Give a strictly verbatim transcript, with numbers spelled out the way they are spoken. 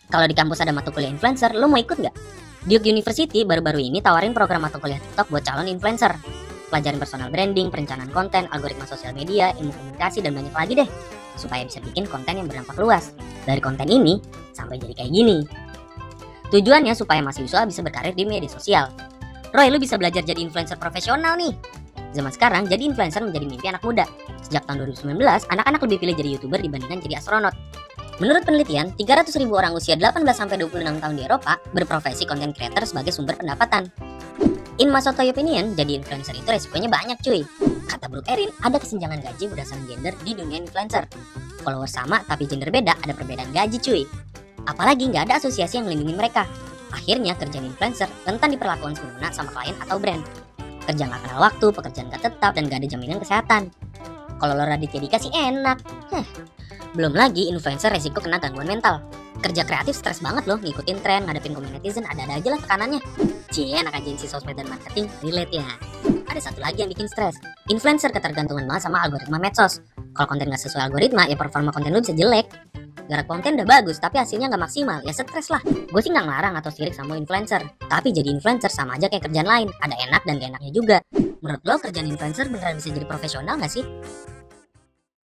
Kalau di kampus ada mata kuliah influencer, lo mau ikut nggak? Duke University baru-baru ini tawarin program mata kuliah TikTok buat calon influencer. Pelajarin personal branding, perencanaan konten, algoritma sosial media, ilmu komunikasi, dan banyak lagi deh. Supaya bisa bikin konten yang berdampak luas. Dari konten ini, sampai jadi kayak gini. Tujuannya supaya mahasiswa bisa berkarir di media sosial. Roy, lu bisa belajar jadi influencer profesional nih. Zaman sekarang, jadi influencer menjadi mimpi anak muda. Sejak tahun dua ribu sembilan belas, anak-anak lebih pilih jadi YouTuber dibandingkan jadi astronot. Menurut penelitian, tiga ratus ribu orang usia delapan belas sampai dua puluh enam tahun di Eropa berprofesi content creator sebagai sumber pendapatan. In my sotoy opinion, jadi influencer itu resikonya banyak cuy. Kata Brooke Erin, ada kesenjangan gaji berdasarkan gender di dunia influencer. Followers sama tapi gender beda, ada perbedaan gaji cuy. Apalagi nggak ada asosiasi yang melindungi mereka. Akhirnya kerjaan influencer rentan diperlakukan sempurna sama klien atau brand. Kerja nggak kenal waktu, pekerjaan nggak tetap, dan nggak ada jaminan kesehatan. Kalau lo Raditya Dika sih enak. Heh. Belum lagi influencer resiko kena gangguan mental. Kerja kreatif stres banget loh, ngikutin tren, ngadepin komen netizen, ada-ada aja lah tekanannya. Cie, anak agensi sosmed dan marketing, relate ya. Ada satu lagi yang bikin stres. Influencer ketergantungan banget sama algoritma medsos. Kalau konten nggak sesuai algoritma, ya performa konten lo bisa jelek. Gara konten udah bagus, tapi hasilnya nggak maksimal, ya stres lah. Gue sih nggak ngelarang atau sirik sama influencer. Tapi jadi influencer sama aja kayak kerjaan lain, ada enak dan gak enaknya juga. Menurut lo kerjaan influencer beneran bisa jadi profesional nggak sih?